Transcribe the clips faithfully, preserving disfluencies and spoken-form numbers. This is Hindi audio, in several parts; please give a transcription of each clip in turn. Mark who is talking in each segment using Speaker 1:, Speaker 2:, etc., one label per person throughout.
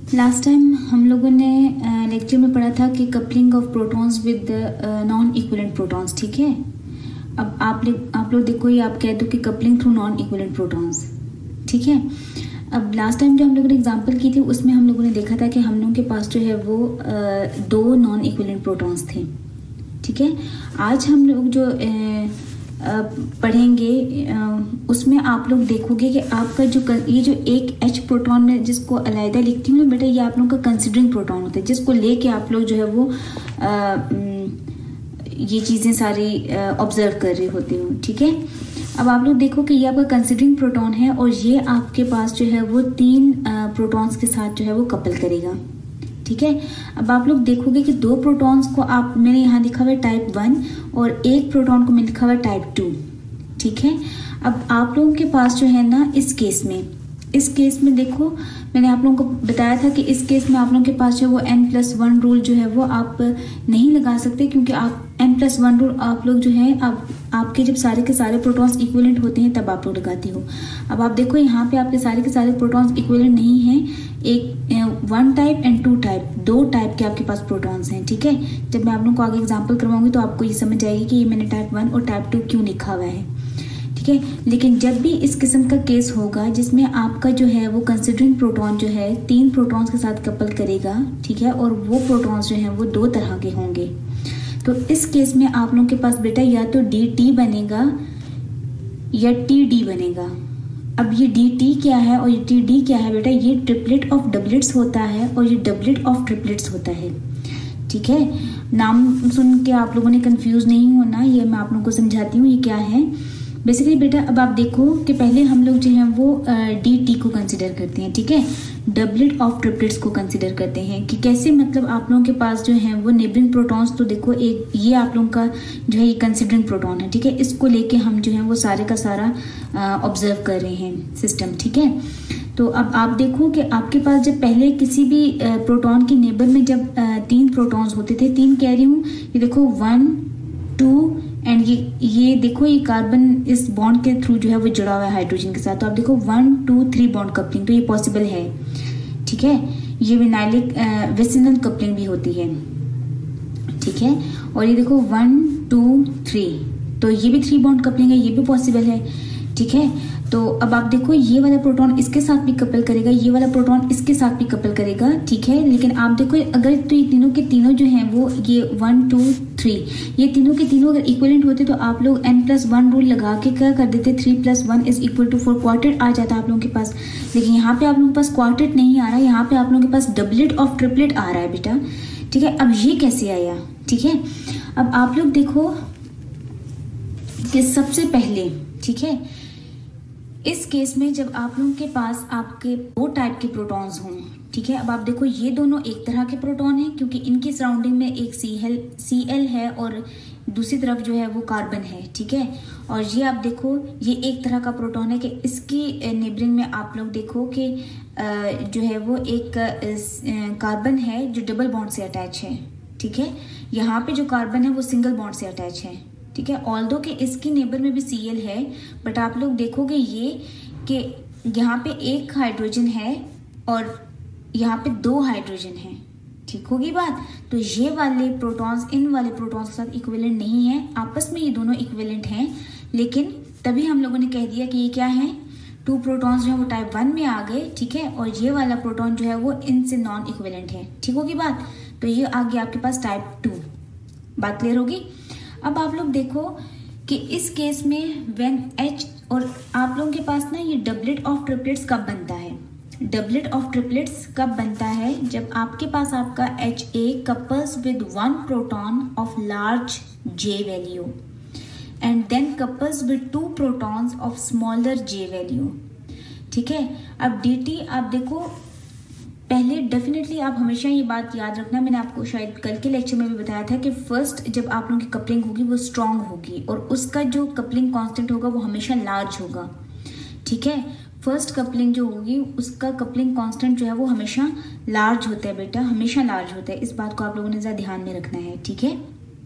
Speaker 1: लास्ट टाइम हम लोगों ने लेक्चर में पढ़ा था कि coupling of protons with non equivalent protons, ठीक है। अब आप लोग आप लोग देखो, ये आप कह दो कि coupling through non equivalent protons, ठीक है। अब लास्ट टाइम जो हम लोगों ने एग्जांपल की थी उसमें हम लोगों ने देखा था कि हम लोगों के पास जो है वो uh, दो नॉन इक्विवेलेंट प्रोटॉन्स थे, ठीक है। आज हम लोग जो uh, पढ़ेंगे उसमें आप लोग देखोगे कि आपका जो ये जो एक H प्रोटॉन में जिसको अलग लिखती हूँ बेटा, ये आप लोगों का कंसिडरिंग प्रोटॉन होता है, जिसको लेके आप लोग जो है वो आ, ये चीज़ें सारी ऑब्जर्व कर रही होती हूँ, ठीक है। अब आप लोग देखो कि ये आपका कंसिडरिंग प्रोटॉन है और ये आपके पास जो है वो तीन प्रोटॉन्स के साथ जो है वो कपल करेगा, ठीक है। अब आप लोग देखोगे कि दो प्रोटॉन्स को आप मैंने यहाँ लिखा हुआ है टाइप वन और एक प्रोटॉन को मैंने लिखा हुआ है टाइप टू, ठीक है। अब आप लोगों के पास जो है ना इस केस में इस केस में देखो, मैंने आप लोगों को बताया था कि इस केस में आप लोगों के पास जो है वो एन प्लस वन रूल जो है वो आप नहीं लगा सकते, क्योंकि आप एन प्लस वन रूल आप लोग जो है आप आपके जब सारे के सारे प्रोटॉन्स इक्विवेलेंट होते हैं तब आप लोग लगाते हो। अब आप देखो यहाँ पे आपके सारे के सारे प्रोटॉन्स इक्विवेलेंट नहीं हैं, एक one type and two type, दो टाइप के आपके पास प्रोटॉन्स हैं, ठीक है। जब मैं आप लोगों को आगे एग्जाम्पल करवाऊंगी तो आपको ये समझ आएगी कि ये मैंने टाइप वन और टाइप टू क्यों लिखा हुआ है, ठीक है। लेकिन जब भी इस किस्म का केस होगा जिसमें आपका जो है वो कंसिडरिंग प्रोटॉन जो है तीन प्रोटॉन्स के साथ कपल करेगा, ठीक है, और वो प्रोटॉन्स जो हैं वो दो तरह के होंगे, तो इस केस में आप लोगों के पास बेटा या तो डी टी बनेगा या टी डी बनेगा। अब ये डी टी क्या है और ये टी डी क्या है बेटा, ये ट्रिपलेट ऑफ डबलेट्स होता है और ये डबलेट ऑफ ट्रिपलेट्स होता है, ठीक है। नाम सुन के आप लोगों ने कंफ्यूज नहीं होना, ये मैं आप लोगों को समझाती हूँ ये क्या है बेसिकली बेटा। अब आप देखो कि पहले हम लोग जो है वो डी टी को कंसिडर करते हैं, ठीक है, डबलेट ऑफ ट्रिपलेट्स को कंसिडर करते हैं कि कैसे, मतलब आप लोगों के पास जो है वो नेबरिंग प्रोटॉन्स, तो देखो एक ये आप लोगों का जो है ये कंसिडरिंग प्रोटॉन है, ठीक है, इसको लेके हम जो है वो सारे का सारा ऑब्जर्व कर रहे हैं सिस्टम, ठीक है। तो अब आप देखो कि आपके पास जब पहले किसी भी प्रोटॉन की नेबर में जब तीन प्रोटॉन्स होते थे, तीन कह रही हूँ, ये देखो वन टू एंड ये ये देखो ये कार्बन इस बॉन्ड के थ्रू जो है वो जुड़ा हुआ है हाइड्रोजन के साथ, तो आप देखो one two three bond coupling, तो ये पॉसिबल है, ठीक है। ये विनाइलिक विसिनल कपलिंग भी होती है, ठीक है। और ये देखो वन टू थ्री, तो ये भी थ्री बॉन्ड कपलिंग है, ये भी पॉसिबल है, ठीक है। तो अब आप देखो ये वाला प्रोटॉन इसके साथ भी कपल करेगा, ये वाला प्रोटॉन इसके साथ भी कपल करेगा, ठीक है। लेकिन आप देखो अगर तो ये तीनों के तीनों जो हैं वो ये वन टू थ्री, ये तीनों के तीनों अगर इक्विवेलेंट होते तो आप लोग एन प्लस वन रूल लगा के क्या कर देते, three plus one is equal to four, quartet आ जाता आप लोगों के पास। लेकिन यहाँ पे आप लोगों के पास क्वार्टेट नहीं आ रहा, यहाँ पे आप लोगों के पास डबलेट ऑफ ट्रिपलेट आ रहा है बेटा, ठीक है। अब ये कैसे आया, ठीक है। अब आप लोग देखो कि सबसे पहले, ठीक है, इस केस में जब आप लोगों के पास आपके दो टाइप के प्रोटॉन्स हों, ठीक है। अब आप देखो ये दोनों एक तरह के प्रोटॉन हैं क्योंकि इनकी सराउंडिंग में एक सी एल सी एल है और दूसरी तरफ जो है वो कार्बन है, ठीक है। और ये आप देखो ये एक तरह का प्रोटॉन है कि इसकी नेबरिंग में आप लोग देखो कि जो है वो एक कार्बन है जो डबल बॉन्ड से अटैच है, ठीक है। यहाँ पे जो कार्बन है वो सिंगल बॉन्ड से अटैच है, ठीक है। ऑल्दो कि इसकी नेबर में भी सी एल है, बट आप लोग देखोगे ये कि यहाँ पे एक हाइड्रोजन है और यहाँ पे दो हाइड्रोजन है, ठीक होगी बात। तो ये वाले प्रोटॉन्स इन वाले प्रोटॉन्स के साथ इक्विवेलेंट नहीं है, आपस में ये दोनों इक्विवेलेंट हैं, लेकिन तभी हम लोगों ने कह दिया कि ये क्या है, टू प्रोटॉन्स जो है वो टाइप वन में आ गए, ठीक है। और ये वाला प्रोटॉन जो है वो इनसे नॉन इक्विवेलेंट है, ठीक होगी बात। तो ये आ गया आपके पास टाइप टू, बात क्लियर होगी। अब आप लोग देखो कि इस केस में व्हेन H, और आप लोगों के पास ना ये डबलेट ऑफ ट्रिपलेट्स कब बनता है, डबलेट ऑफ ट्रिपलेट्स कब बनता है, जब आपके पास आपका H A couples with one proton of large J value and then couples with two protons of smaller J value, ठीक है। अब डी टी आप देखो पहले डेफिनेटली आप हमेशा ये बात याद रखना, मैंने आपको शायद कल के लेक्चर में भी बताया था कि फर्स्ट जब आप लोगों की कपलिंग होगी वो स्ट्रांग होगी और उसका जो कपलिंग कांस्टेंट होगा वो हमेशा लार्ज होगा, ठीक है। फर्स्ट कपलिंग जो होगी उसका कपलिंग कांस्टेंट जो है वो हमेशा लार्ज होता है बेटा, हमेशा लार्ज होता है, इस बात को आप लोगों ने ज़रा ध्यान में रखना है, ठीक है।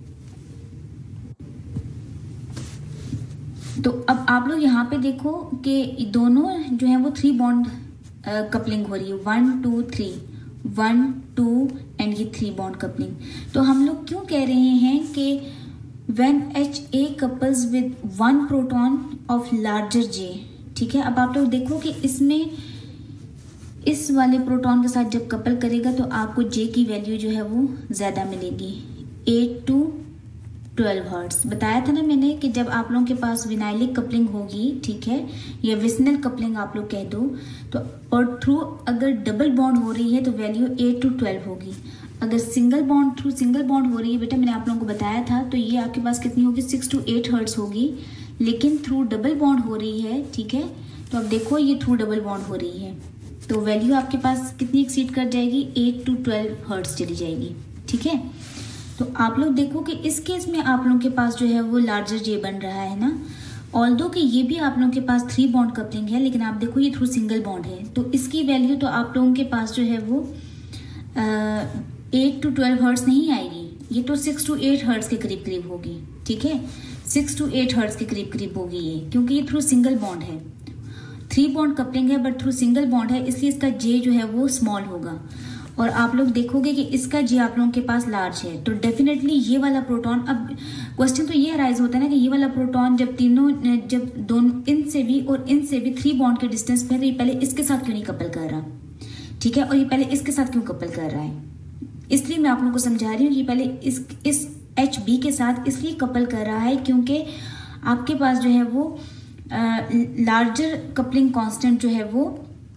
Speaker 1: तो अब आप लोग यहाँ पे देखो कि दोनों जो है वो थ्री बॉन्ड कपलिंग हो रही है, one two three, one two and ये थ्री बॉन्ड कपलिंग। तो हम लोग क्यों कह रहे हैं कि when H A couples with one proton of larger J, ठीक है। अब आप लोग देखो कि इसमें इस वाले प्रोटॉन के साथ जब कपल करेगा तो आपको जे की वैल्यू जो है वो ज़्यादा मिलेगी, एट टू ट्वेल्व हर्ट्स। बताया था ना मैंने कि जब आप लोगों के पास विनाइलिक कपलिंग होगी, ठीक है, या विस्नल कपलिंग आप लोग कह दो, तो और थ्रू अगर डबल बॉन्ड हो रही है तो वैल्यू एट टू ट्वेल्व होगी। अगर single bond through single bond हो रही है बेटा, मैंने आप लोगों को बताया था, तो ये आपके पास कितनी होगी, सिक्स टू एट हर्ट्स होगी। लेकिन थ्रू डबल बॉन्ड हो रही है, ठीक है, तो अब देखो ये थ्रू डबल बॉन्ड हो रही है तो वैल्यू आपके पास कितनी एक्सीड कर जाएगी, एट टू ट्वेल्व हर्ट्स चली जाएगी, ठीक है। तो आप लोग देखो कि इस केस में आप लोगों के पास जो है वो लार्जर जे बन रहा है ना, ऑल्दो कि ये भी आप लोगों के पास थ्री बॉन्ड कपलिंग है, लेकिन आप देखो ये थ्रू सिंगल बॉन्ड है, तो इसकी वैल्यू तो आप लोगों के पास जो है वो एट टू ट्वेल्व हर्ट्स नहीं आएगी, ये तो सिक्स टू एट हर्ट्स के करीब करीब होगी, ठीक है, सिक्स टू एट हर्ट्स के करीब करीब होगी ये, क्योंकि ये थ्रू सिंगल बॉन्ड है। थ्री बॉन्ड कपलिंग है बट थ्रू सिंगल बॉन्ड है, इसलिए इसका जे जो है वो स्मॉल होगा। और आप लोग देखोगे कि इसका जे आप लोगों के पास लार्ज है, तो डेफिनेटली ये वाला प्रोटॉन, अब क्वेश्चन तो ये अराइज होता है ना कि ये वाला प्रोटॉन जब तीनों जब दोनों इन से भी और इन से भी थ्री बॉन्ड के डिस्टेंस पे है, तो ये पहले इसके साथ क्यों नहीं कपल कर रहा, ठीक है, और ये पहले इसके साथ क्यों कपल कर रहा है। इसलिए मैं आप लोगों को समझा रही हूँ कि पहले इस इस एच बी के साथ इसलिए कपल कर रहा है क्योंकि आपके पास जो है वो लार्जर कपलिंग कांस्टेंट जो है वो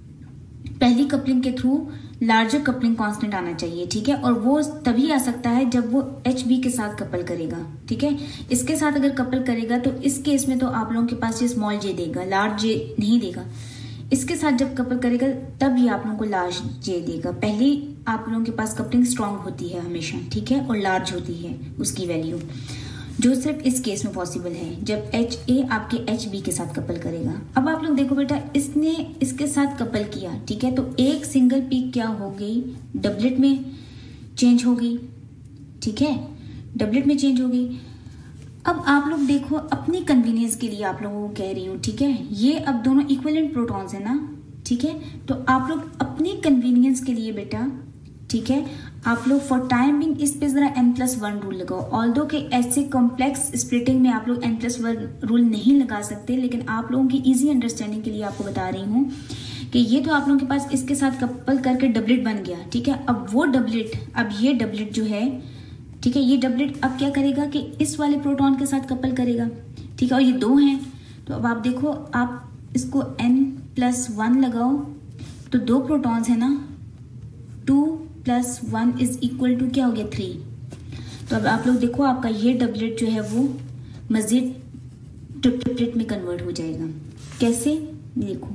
Speaker 1: पहली कपलिंग के थ्रू लार्जर कपलिंग कांस्टेंट आना चाहिए, ठीक है, और वो तभी आ सकता है जब वो एच बी के साथ कपल करेगा, ठीक है। इसके साथ अगर कपल करेगा तो इस केस में तो आप लोगों के पास ये स्मॉल जे देगा, लार्ज जे नहीं देगा। इसके साथ जब कपल करेगा तब ये आप लोगों को लार्ज जे देगा। पहले आप लोगों के पास कपलिंग स्ट्रांग होती है हमेशा, ठीक है, और लार्ज होती है उसकी वैल्यू, जो सिर्फ इस केस में पॉसिबल है जब एच ए आपके एच बी के साथ कपल करेगा। अब आप लोग देखो बेटा, इसने इसके साथ कपल किया, ठीक है, तो एक सिंगल पीक क्या हो गई, डबलेट में चेंज हो गई, ठीक है, डबलेट में चेंज हो गई। अब आप लोग देखो, अपनी कन्वीनियंस के लिए आप लोगों को कह रही हूँ, ठीक है, ये अब दोनों इक्विवेलेंट प्रोटॉन्स है ना, ठीक है, तो आप लोग अपनी कन्वीनियंस के लिए बेटा, ठीक है, आप लोग फॉर टाइम बिंग इस पे जरा एन प्लस वन रूल लगाओ। ऑल्दो के ऐसे कॉम्प्लेक्स स्प्लिटिंग में आप लोग एन प्लस वन रूल नहीं लगा सकते, लेकिन आप लोगों की इजी अंडरस्टैंडिंग के लिए आपको बता रही हूँ कि ये तो आप लोगों के पास इसके साथ कपल करके डबलेट बन गया, ठीक है। अब वो डबलेट, अब ये डबलेट जो है, ठीक है, ये डबलेट अब क्या करेगा कि इस वाले प्रोटॉन के साथ कपल करेगा, ठीक है, और ये दो हैं, तो अब आप देखो, आप इसको एन प्लस वन लगाओ तो दो प्रोटॉन्स है ना, two plus one is equal to क्या हो गया, थ्री। तो अब आप लोग देखो, आपका ये डबलेट जो है वो मजीद ट्रिपलेट में कन्वर्ट हो जाएगा। कैसे, देखो,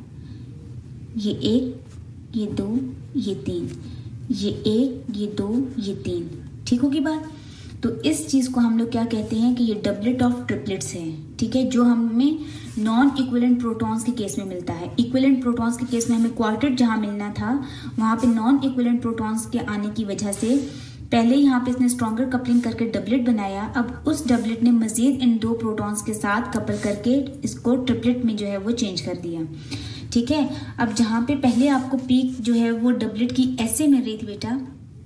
Speaker 1: ये एक, ये दो, ये तीन, ये एक, ये दो, ये तीन, ठीक होगी बात। तो इस चीज को हम लोग क्या कहते हैं कि ये डबलेट ऑफ ट्रिपलेट्स है, ठीक है, जो हमें नॉन इक्विवेलेंट प्रोटॉन्स के केस में मिलता है। इक्विवेलेंट प्रोटॉन्स के केस में हमें क्वार्टेट जहां मिलना था, वहां पे नॉन इक्विवेलेंट प्रोटॉन्स के आने की वजह से पहले यहाँ पे इसने स्ट्रॉन्गर कपलिंग करके डबलेट बनाया। अब उस डबलेट ने मजीद इन दो प्रोटॉन्स के साथ कपल करके इसको ट्रिपलेट में जो है वो चेंज कर दिया, ठीक है। अब जहां पे पहले आपको पीक जो है वो डबलेट की ऐसे मिल रही थी बेटा,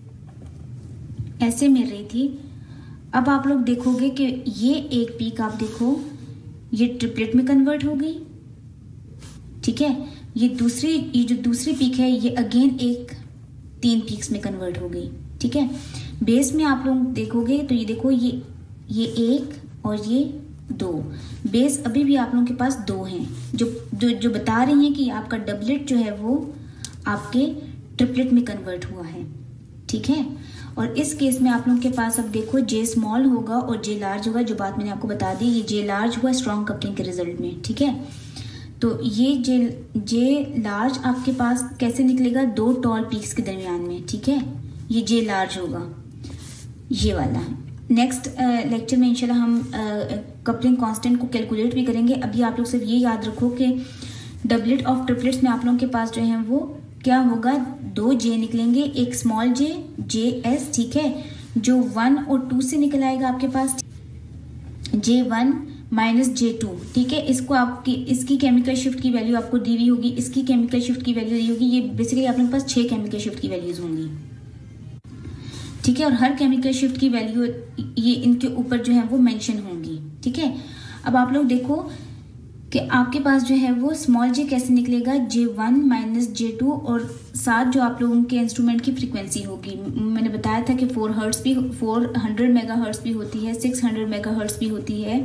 Speaker 1: ऐसे मिल रही थी, अब आप लोग देखोगे कि ये एक पीक आप देखो ये ट्रिपलेट में कन्वर्ट हो गई, ठीक है, ये दूसरी ये जो दूसरी पीक है ये अगेन एक तीन पीक्स में कन्वर्ट हो गई, ठीक है। बेस में आप लोग देखोगे तो ये देखो, ये ये एक और ये दो, बेस अभी भी आप लोगों के पास दो हैं, जो जो जो बता रही हैं कि आपका डबलेट जो है वो आपके ट्रिपलेट में कन्वर्ट हुआ है, ठीक है। और इस केस में आप लोगों के पास अब देखो जे स्मॉल होगा और जे लार्ज होगा, जो बात मैंने आपको बता दी, ये जे लार्ज हुआ स्ट्रॉन्ग कपलिंग के रिजल्ट में, ठीक है। तो ये जे जे लार्ज आपके पास कैसे निकलेगा, दो टॉल पीक्स के दरमियान में, ठीक है, ये जे लार्ज होगा, ये वाला। नेक्स्ट लेक्चर में इंशाल्लाह हम कपलिंग कांस्टेंट को कैलकुलेट भी करेंगे। अभी आप लोग सिर्फ ये याद रखो कि डबलेट ऑफ ट्रिपलेट्स में आप लोगों के पास जो है वो क्या होगा, दो जे निकलेंगे, एक स्मॉल जे, जे एस, ठीक है, जो वन और टू से निकल आएगा आपके पास, J one minus J two, ठीक है। इसको आपकी इसकी केमिकल शिफ्ट की वैल्यू आपको दी हुई होगी, इसकी केमिकल शिफ्ट की वैल्यू दी होगी। ये बेसिकली आपके पास छह केमिकल शिफ्ट की वैल्यूज होंगी, ठीक है। और हर केमिकल शिफ्ट की वैल्यू ये इनके ऊपर जो है वो मेंशन होंगी, ठीक है। अब आप लोग देखो कि आपके पास जो है वो स्मॉल जे कैसे निकलेगा, J one minus J two और साथ जो आप लोगों के इंस्ट्रूमेंट की फ्रीक्वेंसी होगी। मैंने बताया था कि फोर हर्ट्स भी फोर हंड्रेड मेगा हर्ट्स भी होती है, सिक्स हंड्रेड मेगा हर्ट्स भी होती है,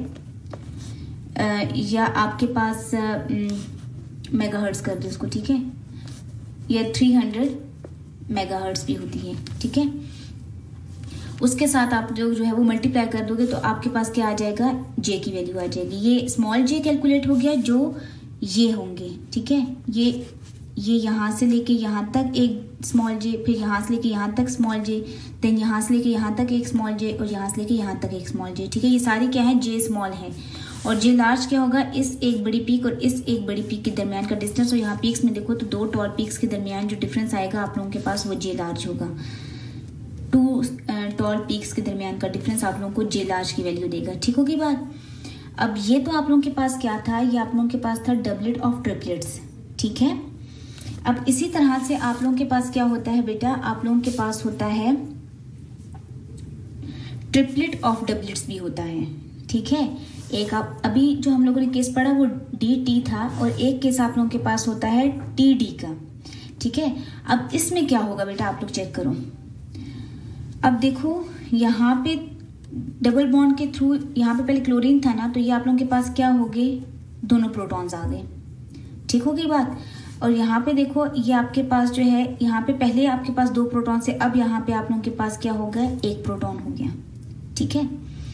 Speaker 1: या आपके पास मेगा हर्ट्स कर दो इसको, ठीक है, या थ्री हंड्रेड मेगा हर्ट्स भी होती है, ठीक है। उसके साथ आप जो जो है वो मल्टीप्लाई कर दोगे तो आपके पास क्या आ जाएगा, जे की वैल्यू आ जाएगी। ये स्मॉल जे कैलकुलेट हो गया जो ये होंगे, ठीक है। ये ये यहाँ से लेके यहाँ तक एक स्मॉल जे, फिर यहाँ से लेके यहाँ तक स्मॉल जे, देन यहाँ से लेके यहाँ तक एक स्मॉल जे और यहाँ से लेके यहाँ तक एक स्मॉल जे, ठीक है। ये सारी क्या है, जे स्मॉल है। और जे लार्ज क्या होगा, इस एक बड़ी पीक और इस एक बड़ी पीक के दरमियान का डिस्टेंस। और यहाँ पीक्स में देखो तो दो टॉल पीक्स के दरमियान जो डिफरेंस आएगा आप लोगों के पास वो जे लार्ज होगा। टू टॉल पीक्स के दरमियान का डिफरेंस आप लोगों को जे लार्ज की वैल्यू देगा, ठीक होगी बात। अब ये तो आप लोगों के पास क्या था, ये आप लोगों के पास था डबलेट ऑफ ट्रिपलेट्स, ठीक है। अब इसी तरह से आप लोगों के पास क्या होता है बेटा, आप लोगों के पास होता है ट्रिपलेट ऑफ डबलेट्स भी होता है, ठीक है। एक आप अभी जो हम लोगों ने केस पढ़ा वो डी टी था और एक केस आप लोगों के पास होता है टी डी का, ठीक है। अब इसमें क्या होगा बेटा, आप लोग चेक करो। अब देखो यहाँ पे डबल बॉन्ड के थ्रू, यहाँ पे पहले क्लोरीन था ना, तो ये आप लोगों के पास क्या हो गए, दोनों प्रोटॉन्स आ गए, ठीक होगी बात। और यहाँ पे देखो ये आपके पास जो है, यहाँ पे पहले आपके पास दो प्रोटॉन से, अब यहाँ पे आप लोगों के पास क्या हो गया, एक प्रोटॉन हो गया, ठीक है।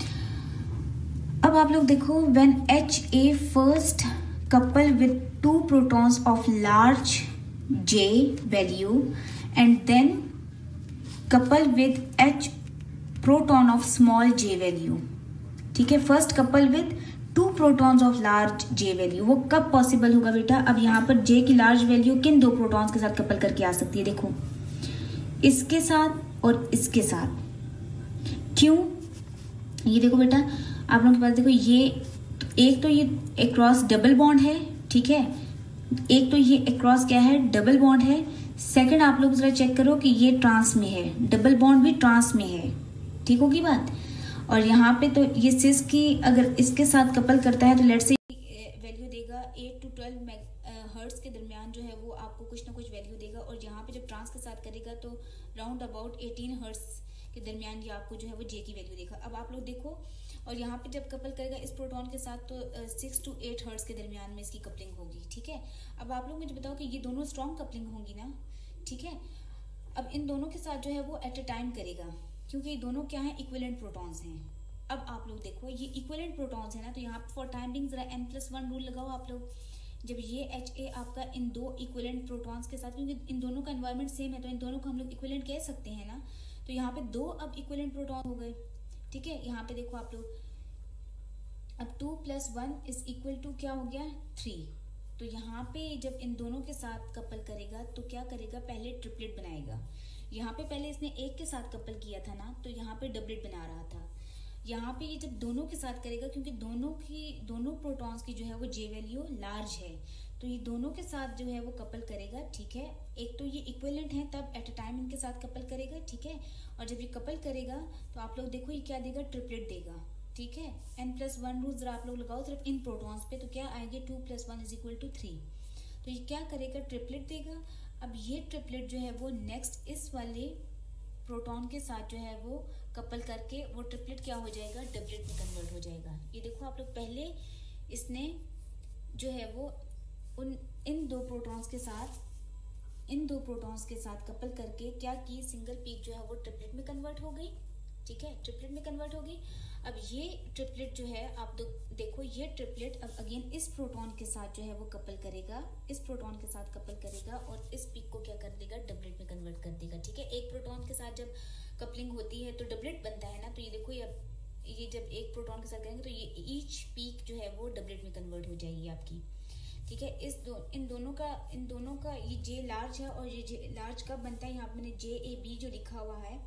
Speaker 1: अब आप लोग देखो, when H A first couple with two protons of large J value and then couple with H proton of small J value, ठीक है। First couple with two protons of large J value, वो कब पॉसिबल होगा बेटा, अब यहाँ पर जे की लार्ज वैल्यू किन दो प्रोटॉन्स के साथ कपल करके आ सकती है, देखो इसके साथ और इसके साथ। क्यों, ये देखो बेटा आप लोगों के पास देखो, ये एक तो ये अक्रॉस डबल बॉन्ड है, ठीक है। एक तो ये अक्रॉस क्या है, डबल बॉन्ड है। सेकंड आप लोग जरा चेक करो कि ये ट्रांस में है, डबल बॉन्ड भी ट्रांस में है, ठीक होगी बात। और यहाँ पे तो ये सिस की अगर इसके साथ कपल करता है तो लेट्स से वैल्यू देगा एट टू ट्वेल्व हर्ट्ज के दरमियान जो है वो आपको कुछ ना कुछ वैल्यू देगा। और यहाँ पे जब ट्रांस के साथ करेगा तो राउंड अबाउट एटीन हर्ट्ज के दरमियान ये आपको जो है वो जे की वैल्यू देगा। अब आप लोग देखो, और यहाँ पे जब कपल करेगा इस प्रोटॉन के साथ तो सिक्स टू एट हर्ट्ज के दरमियान में इसकी कपलिंग होगी, ठीक है। अब आप लोग मुझे बताओ कि ये दोनों स्ट्रॉन्ग कपलिंग होंगी ना, ठीक है। अब इन दोनों के साथ जो है वो एट अ टाइम करेगा, क्योंकि ये दोनों क्या है, इक्विवेलेंट प्रोटॉन्स हैं। अब आप लोग देखो ये इक्विवेलेंट प्रोटॉन्स है ना, तो यहाँ पे फॉर टाइम बिंग जरा एन प्लस वन रूल लगाओ आप लोग। जब ये एच ए आपका इन दो इक्विवेलेंट प्रोटॉन्स के साथ, क्योंकि इन दोनों का एनवायरमेंट सेम है तो इन दोनों को हम लोग इक्विवेलेंट कह सकते हैं ना, तो यहाँ पे दो अब इक्विवेलेंट प्रोटॉन हो गए, ठीक है। यहाँ पे देखो आप लोग, अब two plus one is equal to क्या हो गया, थ्री। तो यहाँ पे जब इन दोनों के साथ कपल करेगा तो क्या करेगा, पहले ट्रिपलेट बनाएगा। यहाँ पे पहले इसने एक के साथ कपल किया था ना, तो यहाँ पे डबलेट बना रहा था। यहाँ पे ये जब दोनों के साथ करेगा, क्योंकि दोनों की दोनों प्रोटॉन्स की जो है वो जे वैल्यू लार्ज है, तो ये दोनों के साथ जो है वो कपल करेगा, ठीक है। एक तो ये इक्विवेलेंट है तब एट अ टाइम इनके साथ कपल करेगा, ठीक है। और जब ये कपल करेगा तो आप लोग देखो ये क्या देगा, ट्रिपलेट देगा, ठीक है। एन प्लस वन रूल जरा आप लोग लगाओ सिर्फ इन प्रोटॉन्स पे, तो क्या आएंगे, two plus one is equal to three. तो ये क्या करेगा, ट्रिपलेट देगा। अब ये ट्रिपलेट जो है वो नेक्स्ट इस वाले प्रोटॉन के साथ जो है वो कपल करके वो ट्रिपलेट क्या हो जाएगा, डबलेट में कन्वर्ट हो जाएगा। ये देखो आप लोग, पहले इसने जो है वो उन इन दो प्रोटॉन्स के साथ इन दो प्रोटॉन्स के साथ कपल करके क्या की, सिंगल पीक जो है वो ट्रिपलेट में कन्वर्ट हो गई, ठीक है, ट्रिपलेट में कन्वर्ट हो गई। अब ये ट्रिपलेट जो है आप देखो, ये ट्रिपलेट अब अगेन इस प्रोटॉन के साथ जो है वो कपल करेगा, इस प्रोटॉन के साथ कपल करेगा और इस पीक को क्या कर देगा, डबलेट में कन्वर्ट कर देगा, ठीक है। एक प्रोटॉन के साथ जब कपलिंग होती है तो डबलेट बनता है ना, तो ये देखो ये ये जब एक प्रोटॉन के साथ करेंगे तो ये ईच पीक जो है वो डबलेट में कन्वर्ट हो जाएगी आपकी, ठीक है। इस दो इन दोनों का इन दोनों का ये जे लार्ज है और ये जे लार्ज कब बनता है, यहाँ पे मैंने जे ए बी जो लिखा हुआ है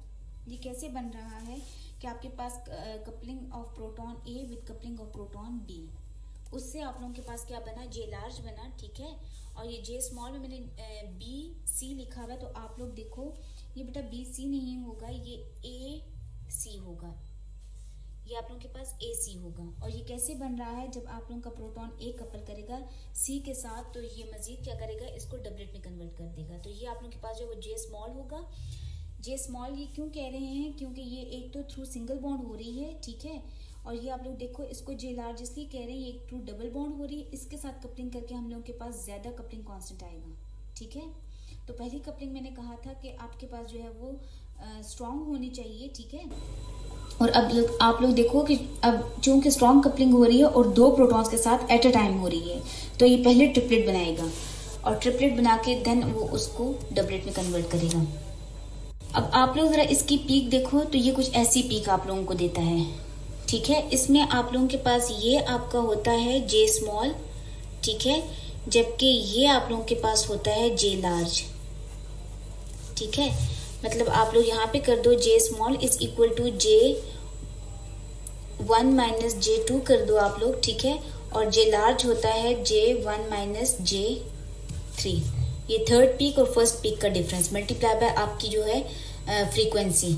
Speaker 1: ये कैसे बन रहा है कि आपके पास coupling of proton A with coupling of proton B, उससे आप लोगों के पास क्या बना, जे लार्ज बना, ठीक है। और ये जे स्मॉल में मैंने बी सी लिखा हुआ है, तो आप लोग देखो ये बेटा बी सी नहीं होगा, ये ए सी होगा, ये आप लोगों के पास ए सी होगा। और ये कैसे बन रहा है, जब आप लोगों का प्रोटॉन ए कपल करेगा सी के साथ, तो ये मजीद क्या करेगा, इसको डबलेट में कन्वर्ट कर देगा। तो ये आप लोगों के पास जो है वो जे स्मॉल होगा। जे स्मॉल ये क्यों कह रहे हैं, क्योंकि ये एक तो थ्रू सिंगल बॉन्ड हो रही है, ठीक है। और ये आप लोग देखो इसको जे लार्ज इसलिए कह रहे हैं, ये थ्रू डबल बॉन्ड हो रही है, इसके साथ कपलिंग करके हम लोगों के पास ज्यादा कपलिंग कांस्टेंट आएगा, ठीक है। तो पहली कपलिंग मैंने कहा था कि आपके पास जो है वो स्ट्रॉन्ग होनी चाहिए, ठीक है। और अब लोग, आप लोग देखो कि अब चूंकि स्ट्रॉन्ग कपलिंग हो रही है और दो प्रोटॉन्स के साथ एट अ टाइम हो रही है, तो ये पहले ट्रिपलेट बनाएगा और ट्रिपलेट बना के देन वो उसको डबलेट में कन्वर्ट करेगा। अब आप लोग जरा इसकी पीक देखो, तो ये कुछ ऐसी पीक आप लोगों को देता है, ठीक है। इसमें आप लोगों के पास ये आपका होता है जे स्मॉल, ठीक है, जबकि ये आप लोगों के पास होता है जे लार्ज, ठीक है। मतलब आप लोग यहाँ पे कर दो J small is equal to J one minus J two कर दो आप लोग, ठीक है। और जे लार्ज होता है J one minus J three. ये थर्ड पीक और फर्स्ट पीक का डिफरेंस मल्टीप्लाई बाय आपकी जो है फ्रीक्वेंसी,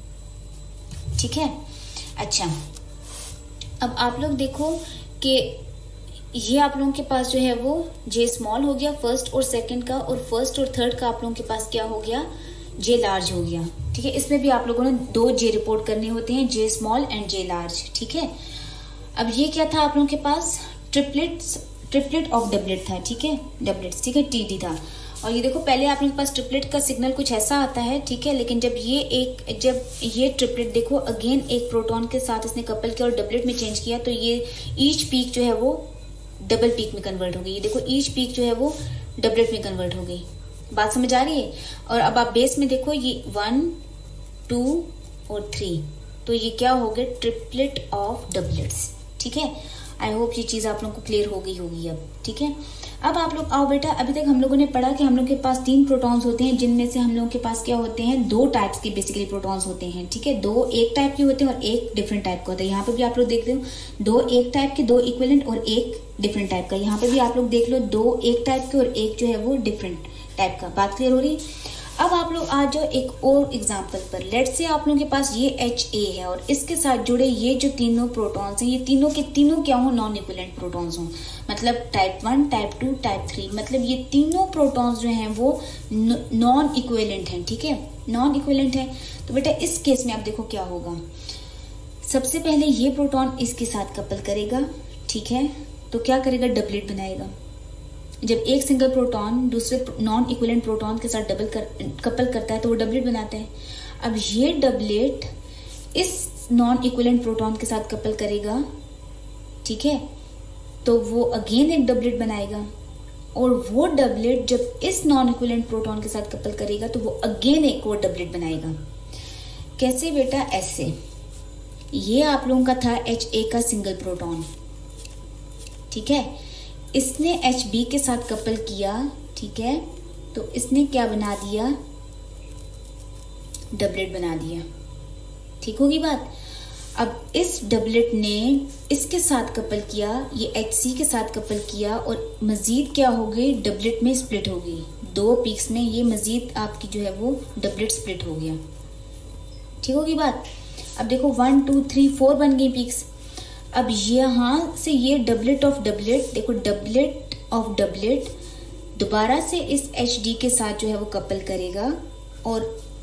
Speaker 1: ठीक है। अच्छा, अब आप लोग देखो कि ये आप लोगों के पास जो है वो जे स्मॉल हो गया फर्स्ट और सेकंड का, और फर्स्ट और थर्ड का आप लोगों के पास क्या हो गया, जे लार्ज हो गया, ठीक है। इसमें भी आप लोगों ने दो जे रिपोर्ट करने होते हैं, J small and J large, ठीक है। अब ये क्या था आप लोगों के पास, ट्रिपलेट ट्रिपलेट ऑफ डबलेट था, ठीक है, डबलेट्स, ठीक है, टीडी था। और ये देखो पहले आप लोगों के पास ट्रिपलेट का सिग्नल कुछ ऐसा आता है, ठीक है, लेकिन जब ये एक जब ये ट्रिपलेट देखो अगेन एक प्रोटॉन के साथ इसने कपल किया और डबलेट में चेंज किया, तो ये ईच पीक जो है वो डबल पीक में कन्वर्ट हो गई। ये देखो ईच पीक जो है वो डबलेट में कन्वर्ट हो गई। बात समझ आ रही है। और अब आप बेस में देखो ये वन टू और थ्री, तो ये क्या हो गए, ट्रिपलेट ऑफ डबलेट्स, ठीक है। आई होप ये चीज आप लोगों को क्लियर हो गई होगी अब, ठीक है। अब आप लोग आओ बेटा, अभी तक हम लोगों ने पढ़ा कि हम लोग के पास तीन प्रोटॉन्स होते हैं, जिनमें से हम लोगों के पास क्या होते हैं, दो टाइप्स के बेसिकली प्रोटॉन्स होते हैं, ठीक है। दो एक टाइप के होते हैं और एक डिफरेंट टाइप का होता है। यहाँ पे भी आप लोग देख रहे हो दो एक टाइप के, दो इक्विवेलेंट और एक डिफरेंट टाइप का। यहाँ पे भी आप लोग देख लो दो एक टाइप के और एक जो है वो डिफरेंट टाइप का। बात क्लियर हो रही। अब आप लोग आ जाओ एक और एग्जांपल पर। लेट्स से आप लोगों के पास ये एच ए है और इसके साथ जुड़े ये जो तीनों प्रोटॉन्स हैं, ये तीनों के तीनों क्या हो, नॉन इक्विवेलेंट प्रोटॉन्स हो, मतलब type one, type two, type three. मतलब ये तीनों प्रोटॉन्स जो हैं वो नॉन इक्विवेलेंट हैं, ठीक है, नॉन इक्विवेलेंट है। तो बेटा इस केस में आप देखो क्या होगा। सबसे पहले ये प्रोटॉन इसके साथ कपल करेगा, ठीक है, तो क्या करेगा, डबलेट बनाएगा। जब एक सिंगल प्रोटॉन दूसरे नॉन इक्विवेलेंट प्रोटॉन के साथ डबल कर, कपल करता है तो वो डबलेट बनाता है। अब ये डबलेट इस नॉन इक्विवेलेंट प्रोटॉन के साथ कपल करेगा, ठीक है, तो वो अगेन एक डबलेट बनाएगा। और वो डबलेट जब इस नॉन इक्विवेलेंट प्रोटॉन के साथ कपल करेगा तो वो अगेन एक और डबलेट बनाएगा। कैसे बेटा, ऐसे। ये आप लोगों का था एच ए का सिंगल प्रोटॉन, ठीक है। इसने एच बी के साथ कपल किया, ठीक है, तो इसने क्या बना दिया, डबलेट बना दिया, ठीक होगी बात। अब इस डबलेट ने इसके साथ कपल किया, ये एच सी के साथ कपल किया और मजीद क्या हो गई, डबलेट में स्प्लिट हो गई। दो पीक्स में ये मजीद आपकी जो है वो डबलेट स्प्लिट हो गया, ठीक होगी बात। अब देखो वन टू थ्री फोर बन गई पीक्स। अब यहाँ से ये डबलेट ऑफ डबलेट, देखो डबलेट ऑफ डबलेट दोबारा से इस एच डी के साथ जो है वो कपल करेगा और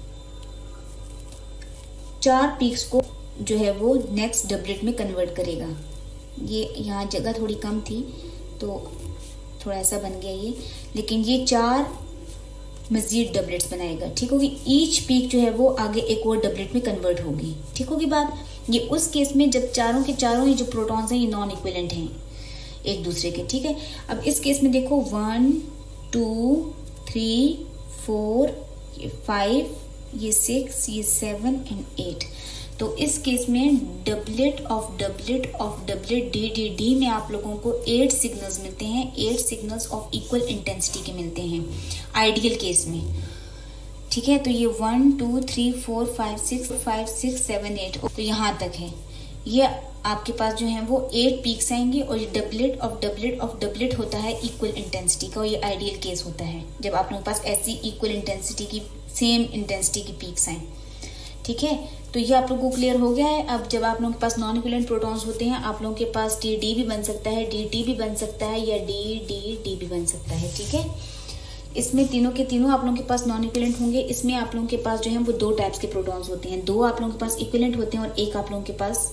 Speaker 1: चार पीक्स को जो है वो नेक्स्ट डबलेट में कन्वर्ट करेगा। ये यहाँ जगह थोड़ी कम थी तो थोड़ा ऐसा बन गया ये, लेकिन ये चार मजीद डबलेट्स बनाएगा, ठीक होगी। ईच पीक जो है वो आगे एक और डबलेट में कन्वर्ट होगी, ठीक होगी बात। ये उस केस में जब चारों के चारों ही जो प्रोटॉन्स हैं ये नॉन इक्विवेलेंट हैं एक दूसरे के, ठीक है। अब इस केस में देखो वन टू थ्री फोर, ये फाइव, ये सिक्स, ये सेवन एंड एट। तो इस केस में doublet of doublet of doublet D D D में आप लोगों को एट सिग्नल्स मिलते हैं। Eight signals of equal intensity के मिलते हैं आइडियल केस में, ठीक है। तो ये one two three four five six five six seven eight तो यहाँ तक है। ये आपके पास जो है वो एट पीक्स आएंगे और ये doublet of doublet of doublet होता है इक्वल इंटेंसिटी का, और ये आइडियल केस होता है जब आप लोगों के पास ऐसी इक्वल इंटेंसिटी की सेम इंटेंसिटी की पीक्स आए। ठीक है, तो ये आप लोगों को क्लियर हो गया है। अब जब आप लोगों के पास नॉन इक्विवेलेंट प्रोटॉन्स होते हैं, आप लोगों के पास टी डी भी बन सकता है, डी टी भी बन सकता है, या डी डी डी भी बन सकता है। ठीक है, इसमें तीनों के तीनों आप लोगों के पास नॉन इक्विवेलेंट होंगे। इसमें आप लोगों के पास जो है वो दो टाइप्स के प्रोटॉन्स होते हैं, दो आप लोगों के पास इक्विवेलेंट होते हैं और एक आप लोगों के पास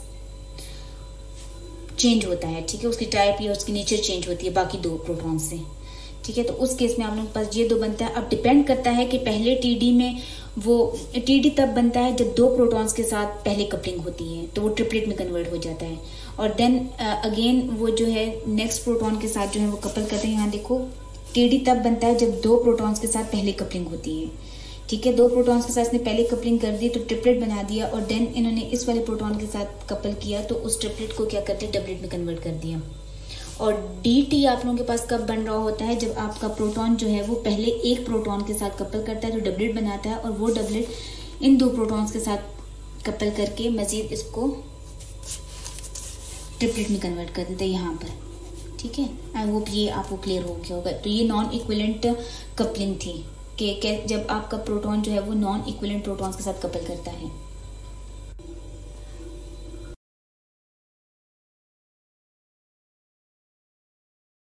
Speaker 1: चेंज होता है। ठीक है, उसकी टाइप या उसकी नेचर चेंज होती है बाकी दो प्रोटॉन से। ठीक है, तो उस केस में आप लोगों के पास ये दो बनता है। अब डिपेंड करता है कि पहले टीडी में वो टीडी तब बनता है जब दो प्रोटॉन्स के साथ पहले कपलिंग होती है, तो वो ट्रिपलेट में कन्वर्ट हो जाता है। और देन अगेन वो जो है नेक्स्ट प्रोटॉन के साथ जो है वो कपल करते हैं। यहाँ देखो टीडी तब बनता है जब दो प्रोटॉन्स के साथ पहले कपलिंग होती है। ठीक है, दो प्रोटॉन्स के साथ इसने पहले कपलिंग कर दी तो ट्रिपलेट बना दिया, और देन इन्होंने इस वाले प्रोटॉन के साथ कपल किया तो उस ट्रिपलेट को क्या करते हैं, डबलेट में कन्वर्ट कर दिया। और डी टी आप लोगों के पास कब बन रहा होता है, जब आपका प्रोटॉन जो है वो पहले एक प्रोटॉन के साथ कपल करता है तो डबलेट बनाता है, और वो डबलेट इन दो प्रोटॉन्स के साथ कपल करके मजीद इसको ट्रिपलेट में कन्वर्ट कर देता है यहाँ पर। ठीक है, आई होप ये आपको क्लियर हो गया होगा। तो ये नॉन इक्विवेलेंट कपलिंग थी कि जब आपका प्रोटॉन जो है वो नॉन इक्विवेलेंट प्रोटॉन्स के साथ कपल करता है।